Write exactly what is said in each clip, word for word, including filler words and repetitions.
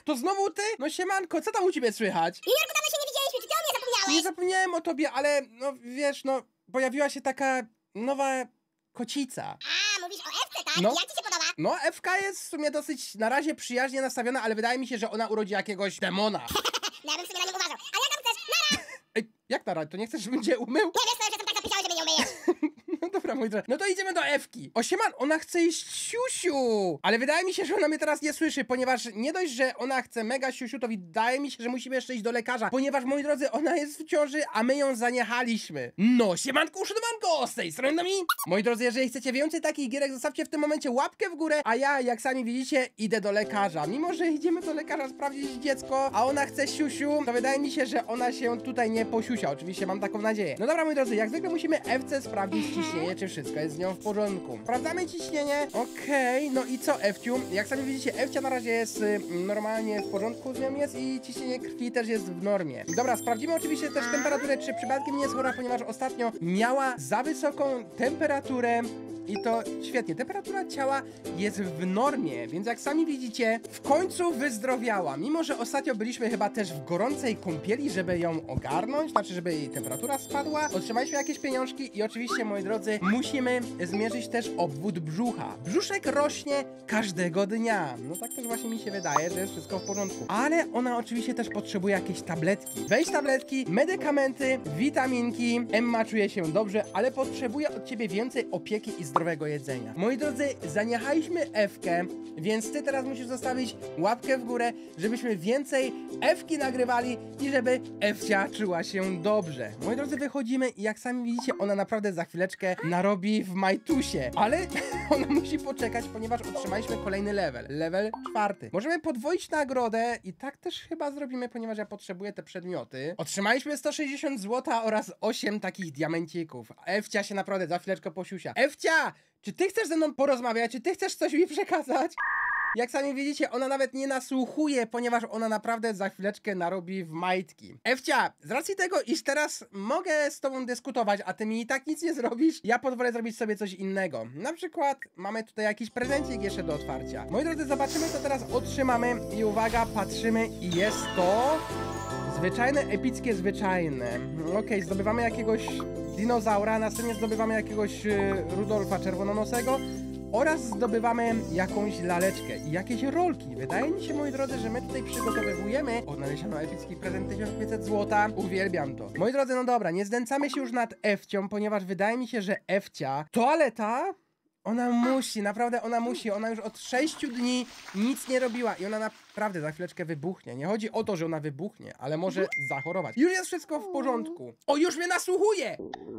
To znowu ty? No siemanko, co tam u ciebie słychać? Juniorku, dawno się nie widzieliśmy, czy ty o mnie zapomniałeś? Nie zapomniałem o tobie, ale no wiesz, no pojawiła się taka nowa kocica. A, mówisz o Ewce, tak? No. Jak ci się podoba? No, Ewka jest w sumie dosyć na razie przyjaźnie nastawiona, ale wydaje mi się, że ona urodzi jakiegoś demona. No ja bym sobie na nią uważał. A jak tam chcesz? Nara! Ej, jak na razie? To nie chcesz, żebym cię umył? Nie wiesz co, że jestem tak zapisał, że mnie nie umyjesz. No dobra, mój drogi. No to idziemy do Ewki. O sieman, ona chce iść siusiu. Ale wydaje mi się, że ona mnie teraz nie słyszy, ponieważ nie dość, że ona chce mega siusiu, to wydaje mi się, że musimy jeszcze iść do lekarza, ponieważ, moi drodzy, ona jest w ciąży, a my ją zaniechaliśmy. No, siemanko, uszanowanko, z tej strony nami. Moi drodzy, jeżeli chcecie więcej takich gierek, zostawcie w tym momencie łapkę w górę, a ja, jak sami widzicie, idę do lekarza. Mimo, że idziemy do lekarza sprawdzić dziecko, a ona chce siusiu, to wydaje mi się, że ona się tutaj nie posiusia. Oczywiście mam taką nadzieję. No dobra, moi drodzy, jak zwykle musimy Ewce sprawdzić ciśnienie, czy wszystko jest z nią w porządku. Sprawdzamy ciśnienie. Okej, okay. No i co, Ewciu? Jak sami widzicie, Ewcia na razie jest y, normalnie w porządku z nią jest i ciśnienie krwi też jest w normie. Dobra, sprawdzimy oczywiście też temperaturę, czy przypadkiem nie jest chora, ponieważ ostatnio miała za wysoką temperaturę. I to świetnie, temperatura ciała jest w normie, więc jak sami widzicie, w końcu wyzdrowiała. Mimo, że ostatnio byliśmy chyba też w gorącej kąpieli, żeby ją ogarnąć, znaczy, żeby jej temperatura spadła. Otrzymaliśmy jakieś pieniążki i oczywiście, moi drodzy, musimy zmierzyć też obwód brzucha. Brzuszek rośnie każdego dnia. No tak też właśnie mi się wydaje, że jest wszystko w porządku. Ale ona oczywiście też potrzebuje jakieś tabletki. Weź tabletki, medykamenty, witaminki. Emma czuje się dobrze, ale potrzebuje od ciebie więcej opieki i zdrowego jedzenia. Moi drodzy, zaniechaliśmy Ewkę, więc ty teraz musisz zostawić łapkę w górę, żebyśmy więcej Ewki nagrywali i żeby Ewcia czuła się dobrze. Moi drodzy, wychodzimy i jak sami widzicie, ona naprawdę za chwileczkę narobi w majtusie, ale ona musi poczekać, ponieważ otrzymaliśmy kolejny level, level czwarty. Możemy podwoić nagrodę i tak też chyba zrobimy, ponieważ ja potrzebuję te przedmioty. Otrzymaliśmy sto sześćdziesiąt złota oraz osiem takich diamencików. Ewcia się naprawdę za chwileczkę posiusia. Ewcia! Czy ty chcesz ze mną porozmawiać? Czy ty chcesz coś mi przekazać? Jak sami widzicie, ona nawet nie nasłuchuje, ponieważ ona naprawdę za chwileczkę narobi w majtki. Ewcia, z racji tego, iż teraz mogę z tobą dyskutować, a ty mi i tak nic nie zrobisz, ja pozwolę zrobić sobie coś innego. Na przykład mamy tutaj jakiś prezencik jeszcze do otwarcia. Moi drodzy, zobaczymy, co teraz otrzymamy i uwaga, patrzymy i jest to... Zwyczajne, epickie, zwyczajne. Okej, okay, zdobywamy jakiegoś dinozaura, następnie zdobywamy jakiegoś y, Rudolfa Czerwononosego oraz zdobywamy jakąś laleczkę i jakieś rolki. Wydaje mi się, moi drodzy, że my tutaj przygotowujemy... Odnaleziono epicki prezent tysiąc pięćset złota. Uwielbiam to. Moi drodzy, no dobra, nie znęcamy się już nad Ewcią, ponieważ wydaje mi się, że Ewcia... Toaleta... Ona musi, naprawdę ona musi, ona już od sześciu dni nic nie robiła i ona naprawdę za chwileczkę wybuchnie. Nie chodzi o to, że ona wybuchnie, ale może zachorować. Już jest wszystko w porządku. O, już mnie nasłuchuje!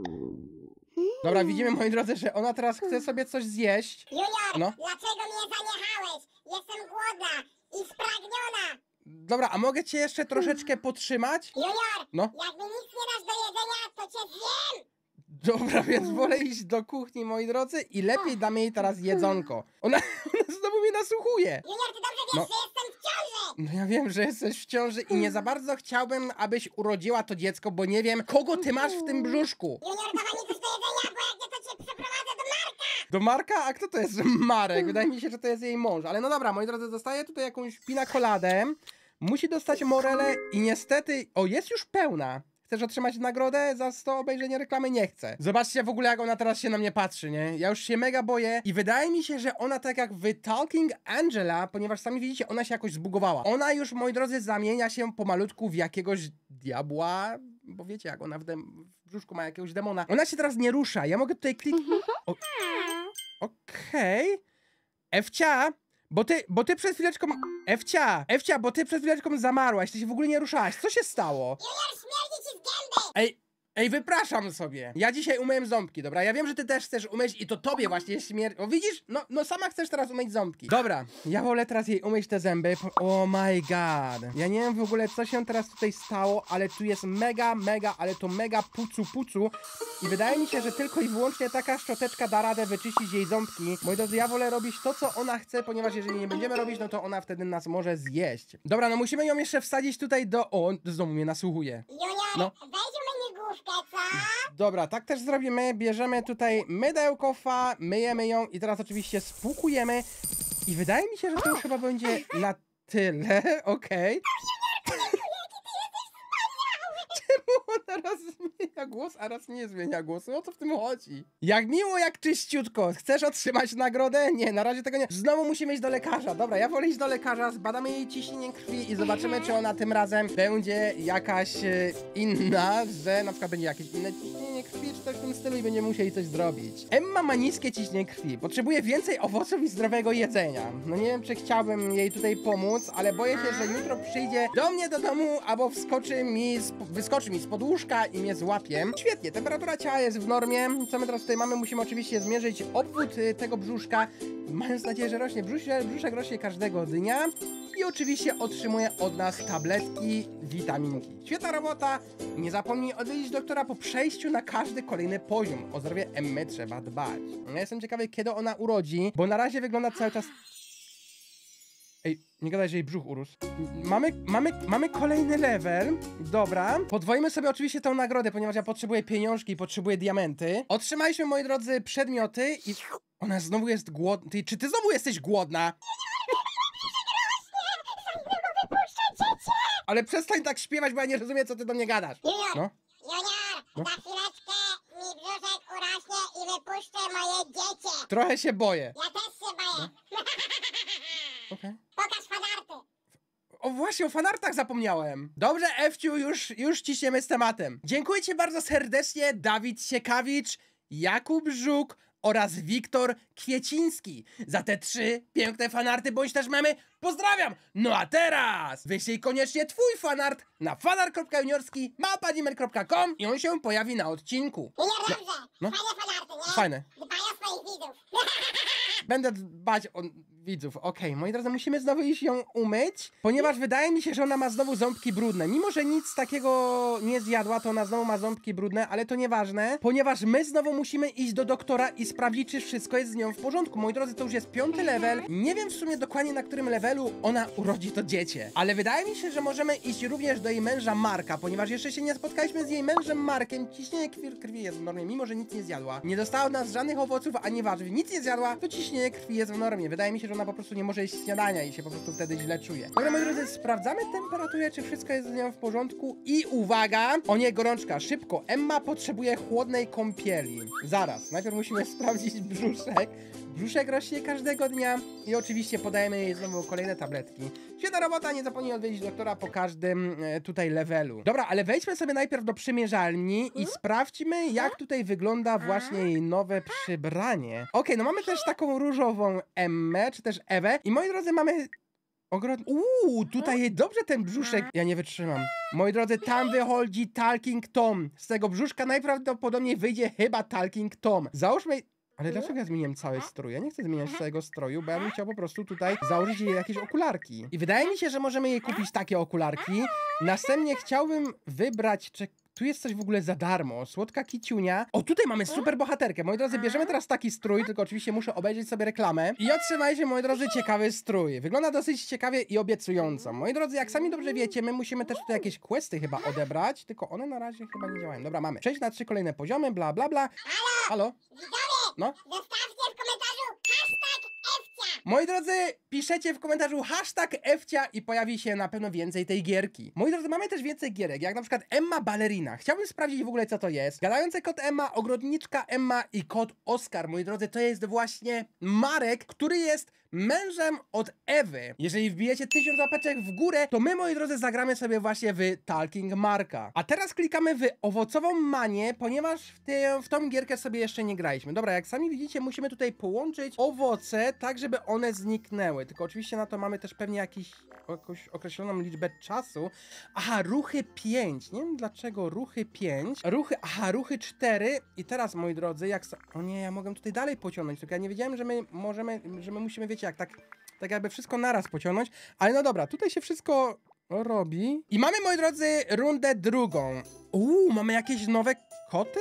Dobra, widzimy, moi drodzy, że ona teraz chce sobie coś zjeść. Junior, no. Dlaczego mnie zaniechałeś? Jestem głodna i spragniona. Dobra, a mogę cię jeszcze troszeczkę podtrzymać? Junior, no. jak mi nic nie dasz do jedzenia, to cię zjem! Dobra, więc wolę iść do kuchni, moi drodzy, i lepiej damy jej teraz jedzonko. Ona, ona znowu mnie nasłuchuje. Junior, ty dobrze wiesz, no. że jestem w ciąży! No ja wiem, że jesteś w ciąży i nie za bardzo chciałbym, abyś urodziła to dziecko, bo nie wiem, kogo ty masz w tym brzuszku. Junior, dawaj mi coś do jedzenia, bo jak nie, to cię przeprowadzę do Marka! Do Marka? A kto to jest Marek? Wydaje mi się, że to jest jej mąż. Ale no dobra, moi drodzy, dostaję tutaj jakąś pina coladę. Musi dostać morelę i niestety... O, jest już pełna. Chcesz otrzymać nagrodę za sto obejrzenia reklamy? Nie chcę. Zobaczcie w ogóle, jak ona teraz się na mnie patrzy, nie? Ja już się mega boję i wydaje mi się, że ona tak jak w Talking Angela, ponieważ sami widzicie, ona się jakoś zbugowała. Ona już, moi drodzy, zamienia się pomalutku w jakiegoś diabła, bo wiecie, jak ona w, dem- w brzuszku ma jakiegoś demona. Ona się teraz nie rusza. Ja mogę tutaj kliknąć... Okej. Okay. Ewcia! Bo ty, bo ty przed chwileczką... Ewcia! Ewcia, bo ty przed chwileczką zamarłaś, ty się w ogóle nie ruszałaś. Co się stało? Junior, śmierdzi ci z gęby! Ej, ej, wypraszam sobie. Ja dzisiaj umyłem ząbki, dobra? Ja wiem, że ty też chcesz umyć i to tobie właśnie śmierdzi... O, widzisz? No, no sama chcesz teraz umyć ząbki. Dobra, ja wolę teraz jej umyć te zęby. Oh my god. Ja nie wiem w ogóle, co się teraz tutaj stało, ale tu jest mega, mega, ale to mega pucu, pucu. I wydaje mi się, że tylko i wyłącznie taka szczoteczka da radę wyczyścić jej ząbki. Moi drodzy, ja wolę robić to, co ona chce, ponieważ jeżeli nie będziemy robić, no to ona wtedy nas może zjeść. Dobra, no musimy ją jeszcze wsadzić tutaj do... O, znowu mnie nasłuchuje. Junior, no. weź u mnie główkę, co? Dobra, tak też zrobimy. Bierzemy tutaj mydełko fa, myjemy ją i teraz oczywiście spłukujemy. I wydaje mi się, że to już chyba będzie na tyle, okej. Czemu ona raz zmienia głos, a raz nie zmienia głosu? O co w tym chodzi? Jak miło, jak czyściutko. Chcesz otrzymać nagrodę? Nie, na razie tego nie. Znowu musimy iść do lekarza. Dobra, ja wolę iść do lekarza, zbadamy jej ciśnienie krwi i zobaczymy, czy ona tym razem będzie jakaś e, inna, że na przykład będzie jakieś inne ciśnienie krwi, czy coś w tym stylu i będziemy musieli coś zrobić. Emma ma niskie ciśnienie krwi. Potrzebuje więcej owoców i zdrowego jedzenia. No nie wiem, czy chciałbym jej tutaj pomóc, ale boję się, że jutro przyjdzie do mnie do domu, albo wskoczy mi, z, wyskoczy mi z podłóżka i mnie złapie. Świetnie, temperatura ciała jest w normie. Co my teraz tutaj mamy? Musimy oczywiście zmierzyć obwód y, tego brzuszka. Mając nadzieję, że rośnie brzuszek, brzuszek rośnie każdego dnia. I oczywiście otrzymuje od nas tabletki, witaminki. Świetna robota. Nie zapomnij odwiedzić doktora po przejściu na każdy kolejny poziom. O zdrowie Emmy trzeba dbać. Ja jestem ciekawy, kiedy ona urodzi, bo na razie wygląda cały czas... Ej, nie gadaj, że jej brzuch urósł. Mamy, mamy, mamy kolejny level. Dobra. Podwoimy sobie oczywiście tą nagrodę, ponieważ ja potrzebuję pieniążki i potrzebuję diamenty. Otrzymaliśmy, moi drodzy, przedmioty i... Ona znowu jest głodna. Ty, czy ty znowu jesteś głodna? Ale przestań tak śpiewać, bo ja nie rozumiem, co ty do mnie gadasz. Junior, No? Junior, No? za chwileczkę mi brzuszek urośnie i wypuszczę moje dziecię. Trochę się boję. Ja też się boję. Okej. Pokaż fanarty. O właśnie, o fanartach zapomniałem. Dobrze, Ewciu, już, już ciśniemy z tematem. Dziękuję ci bardzo serdecznie, Dawid Siekawicz, Jakub Żuk oraz Wiktor Kwieciński za te trzy piękne fanarty, bądź też memy. Pozdrawiam! No a teraz wyślij koniecznie twój fanart na fanart kropka juniorski małpa gmail kropka com i on się pojawi na odcinku. Junior, dobrze. no. Fajne fanarty, nie? Fajne. Dbaj o swoich widzów. Będę dbać o widzów. Okej, okay, moi drodzy, musimy znowu iść ją umyć, ponieważ wydaje mi się, że ona ma znowu ząbki brudne. Mimo że nic takiego nie zjadła, to ona znowu ma ząbki brudne, ale to nieważne, ponieważ my znowu musimy iść do doktora i sprawdzić, czy wszystko jest z nią w porządku. Moi drodzy, to już jest piąty level. Nie wiem w sumie dokładnie, na którym levelu ona urodzi to dziecię, ale wydaje mi się, że możemy iść również do jej męża Marka, ponieważ jeszcze się nie spotkaliśmy z jej mężem Markiem. Ciśnienie krwi, krwi jest w normie, mimo że nic nie zjadła. Nie dostała od nas żadnych owoców ani warzyw, nic nie zjadła, to ciśnienie krwi jest w normie. Wydaje mi się, że ona po prostu nie może jeść śniadania i się po prostu wtedy źle czuje. Dobra, moi drodzy, sprawdzamy temperaturę, czy wszystko jest z nią w porządku i uwaga, o nie, gorączka, szybko, Emma potrzebuje chłodnej kąpieli. Zaraz, najpierw musimy sprawdzić brzuszek. Brzuszek rośnie każdego dnia i oczywiście podajemy jej znowu kolejne tabletki. Świetna robota, nie zapomnij odwiedzić doktora po każdym e, tutaj levelu. Dobra, ale wejdźmy sobie najpierw do przymierzalni i sprawdźmy, jak tutaj wygląda właśnie jej nowe przybranie. Okej, okay, no mamy też taką różową Emmę, czy też Ewę i moi drodzy, mamy... Ogrom... Uuu, tutaj jej dobrze ten brzuszek. Ja nie wytrzymam. Moi drodzy, tam wychodzi Talking Tom. Z tego brzuszka najprawdopodobniej wyjdzie chyba Talking Tom. Załóżmy... Ale dlaczego ja zmieniłem cały strój? Ja nie chcę zmieniać całego stroju, bo ja bym chciał po prostu tutaj założyć jej jakieś okularki. I wydaje mi się, że możemy jej kupić takie okularki. Następnie chciałbym wybrać... Czy... Tu jest coś w ogóle za darmo. Słodka kiciunia. O, tutaj mamy super bohaterkę. Moi drodzy, bierzemy teraz taki strój, tylko oczywiście muszę obejrzeć sobie reklamę. I otrzymajcie, moi drodzy, ciekawy strój. Wygląda dosyć ciekawie i obiecująco. Moi drodzy, jak sami dobrze wiecie, my musimy też tutaj jakieś questy chyba odebrać, tylko one na razie chyba nie działają. Dobra, mamy. Przejść na trzy kolejne poziomy, bla, bla, bla. Halo? Widzowie, No? zostawcie w komentarzu hashtag Ewcia. Moi drodzy, piszecie w komentarzu hashtag Ewcia i pojawi się na pewno więcej tej gierki. Moi drodzy, mamy też więcej gierek, jak na przykład Emma Ballerina. Chciałbym sprawdzić w ogóle, co to jest. Gadający kot Emma, ogrodniczka Emma i kot Oskar. Moi drodzy, to jest właśnie Marek, który jest mężem od Ewy. Jeżeli wbijecie tysiąc łapeczek w górę, to my, moi drodzy, zagramy sobie właśnie w Talking Marka. A teraz klikamy w owocową manię, ponieważ w, tę, w tą gierkę sobie jeszcze nie graliśmy. Dobra, jak sami widzicie, musimy tutaj połączyć owoce, tak żeby one zniknęły. Tylko oczywiście na to mamy też pewnie jakiś, jakąś określoną liczbę czasu. Aha, ruchy pięć. Nie wiem dlaczego ruchy pięć. Ruchy, aha, ruchy cztery. I teraz, moi drodzy, jak... O nie, ja mogę tutaj dalej pociągnąć, tylko ja nie wiedziałem, że my możemy, że my musimy, wiecie, jak tak, tak jakby wszystko naraz pociągnąć. Ale no dobra, tutaj się wszystko robi. I mamy, moi drodzy, rundę drugą. Uuu, mamy jakieś nowe koty?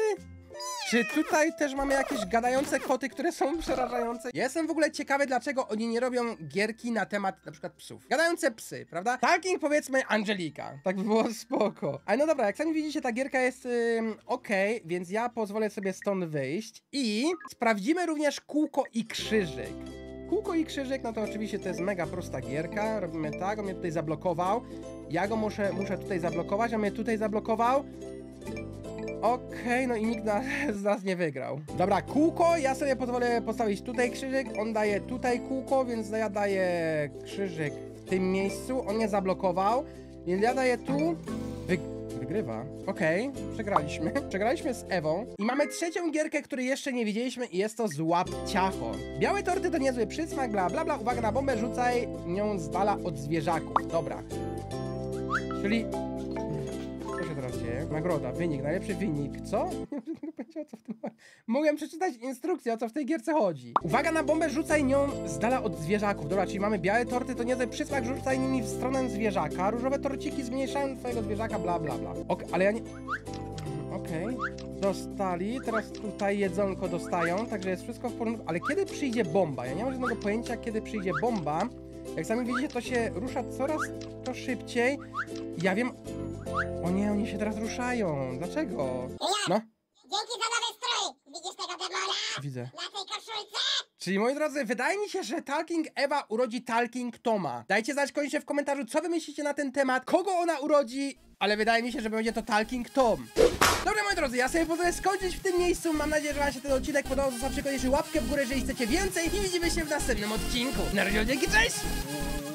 Czy tutaj też mamy jakieś gadające koty, które są przerażające? Ja jestem w ogóle ciekawy, dlaczego oni nie robią gierki na temat na przykład psów. Gadające psy, prawda? Talking, powiedzmy, Angelika. Tak by było spoko. Ale no dobra, jak sami widzicie, ta gierka jest ym, okej, okay, więc ja pozwolę sobie stąd wyjść i sprawdzimy również kółko i krzyżyk. Kółko i krzyżyk, no to oczywiście to jest mega prosta gierka. Robimy tak, on mnie tutaj zablokował. Ja go muszę, muszę tutaj zablokować, on mnie tutaj zablokował. Okej, okay, no i nikt na, z nas nie wygrał. Dobra, kółko, ja sobie pozwolę postawić tutaj krzyżyk, on daje tutaj kółko, więc ja daję krzyżyk w tym miejscu, on mnie zablokował, więc ja daję tu. Wy... Wygrywa. Okej, okay, przegraliśmy. Przegraliśmy z Ewą i mamy trzecią gierkę, której jeszcze nie widzieliśmy i jest to Złap Ciacho. Białe torty to niezły przysmak, bla bla bla, uwaga na bombę, rzucaj nią z dala od zwierzaków. Dobra. Czyli... Co się teraz dzieje? Nagroda, wynik, najlepszy wynik. Co? Nie mam żadnego pojęcia, o co w tym chodzi. Mogłem przeczytać instrukcję, o co w tej gierce chodzi. Uwaga na bombę, rzucaj nią z dala od zwierzaków. Dobra, czyli mamy białe torty, to niezły przysmak, rzucaj nimi w stronę zwierzaka. Różowe torciki zmniejszają twojego zwierzaka, bla bla bla. Ok, ale ja nie... Okej, okay. Dostali, teraz tutaj jedzonko dostają, także jest wszystko w porządku. Ale kiedy przyjdzie bomba? Ja nie mam żadnego pojęcia, kiedy przyjdzie bomba. Jak sami widzicie, to się rusza coraz to szybciej. Ja wiem... O nie, oni się teraz ruszają. Dlaczego? No. Dzięki za nowy strój! Widzisz tego demona? Widzę. Na tej koszulce? Czyli moi drodzy, wydaje mi się, że Talking Ewa urodzi Talking Toma. Dajcie znać koniecznie w komentarzu, co wy myślicie na ten temat, kogo ona urodzi, ale wydaje mi się, że będzie to Talking Tom. Dobra, moi drodzy, ja sobie pozwolę skończyć w tym miejscu. Mam nadzieję, że wam się ten odcinek podobał. Zostawcie koniecznie łapkę w górę, jeżeli chcecie więcej i widzimy się w następnym odcinku. Na razie, dzięki, cześć!